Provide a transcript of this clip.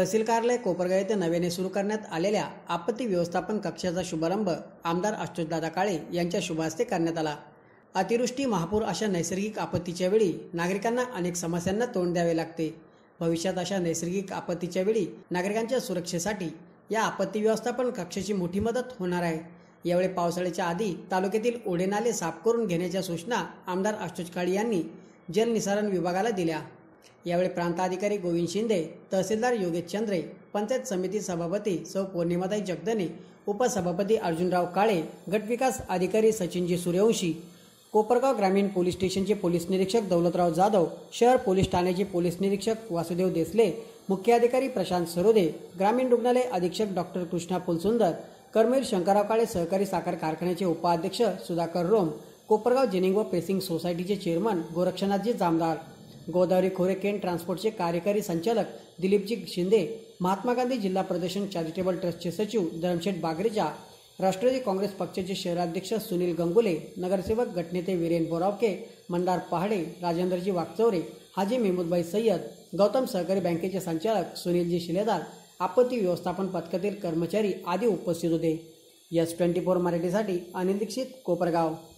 तहसील कार्यालय कोपरगाव येथे नव्याने सुरू करण्यात आलेल्या आपत्ती व्यवस्थापन कक्षाचा शुभारंभ आमदार आशुतोषदादा काळे यांच्या शुभ हस्ते करण्यात आला। अतिवृष्टी, महापूर अशा नैसर्गिक आपत्तीच्या वेळी नागरिकांना अनेक समस्यांना तोंड द्यावे लागते। भविष्यात अशा नैसर्गिक आपत्तीच्या वेळी नागरिकांच्या सुरक्षेसाठी या आपत्ती व्यवस्थापन कक्षाची मोठी मदत होणार आहे। यावेळी पावसाळ्याच्या आधी तालुक्यातील ओढे नाले साफ करून घेण्याच्या सूचना आमदार आशुतोष काळे यांनी जलनिसारण विभागाला दिल्या। यावेळी प्रांताधिकारी गोविंद शिंदे, तहसीलदार योगेश चंद्रे, पंचायत समिती सभापती सौ पौर्णिमाताई जगदने, उपसभापती अर्जुनराव काळे, गटविकास अधिकारी सचिनजी सूर्यवंशी, कोपरगाव ग्रामीण पोलीस स्टेशनचे पोलीस निरीक्षक दौलतराव जाधव, शहर पोलीस ठाण्याचे पोलीस निरीक्षक वासुदेव देसले, मुख्य अधिकारी प्रशांत सरोदे, ग्रामीण रुग्णालय अधीक्षक डॉक्टर कृष्णा फुलसुंदर, कर्मवीर शंकरराव काळे सहकारी साखर कारखान्याचे उपाध्यक्ष सुधाकर रोम, कोपरगाव जिनिंग व प्रेसिंग सोसायटीचे चेअरमन गोरक्षनाथजी जामदार, गोदावरी खोरे केन ट्रान्सपोर्टचे कार्यकारी संचालक दिलीपजी शिंदे, महात्मा गांधी जिल्हा प्रदर्शन चॅरिटेबल ट्रस्टचे सचिव धरमशेठ बागरेजा, राष्ट्रवादी काँग्रेस पक्षाचे शहराध्यक्ष सुनील गंगुले, नगरसेवक गटनेते वीरेन बोरावके, मंदार पहाडे, राजेंद्रजी वागचौरे, हाजी मेहमूदभाई सय्यद, गौतम सहकारी बँकेचे संचालक सुनीलजी शिलेदार, आपत्ती व्यवस्थापन पथकातील कर्मचारी आदी उपस्थित होते। S24 मराठीसाठी अनिल दीक्षित, कोपरगाव।